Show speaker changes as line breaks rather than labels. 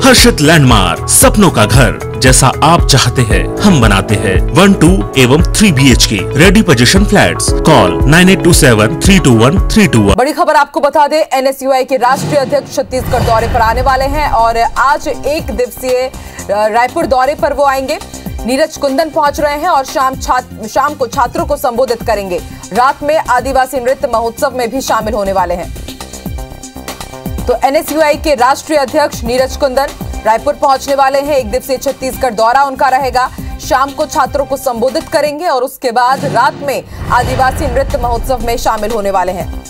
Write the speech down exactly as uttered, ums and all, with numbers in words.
हर्षित landmark, सपनों का घर जैसा आप चाहते हैं हम बनाते हैं। वन टू एवं three B H K ready position flats. Call nine eight two seven three two one three two one.
बड़ी खबर आपको बता दें, एन एस यू आई के राष्ट्रीय अध्यक्ष छत्तीसगढ़ दौरे पर आने वाले हैं और आज एक दिवसीय रायपुर दौरे पर वो आएंगे। नीरज कुंदन पहुंच रहे हैं और शाम छात्र शाम को छात्रों को संबोधित करेंगे। रात में आदिवासी नृत्य महोत्सव में भी शामिल होने वाले हैं। तो एन एस यू आई के राष्ट्रीय अध्यक्ष नीरज कुंदन रायपुर पहुंचने वाले हैं। एक दिवसीय छत्तीसगढ़ दौरा उनका रहेगा। शाम को छात्रों को संबोधित करेंगे और उसके बाद रात में आदिवासी नृत्य महोत्सव में शामिल होने वाले हैं।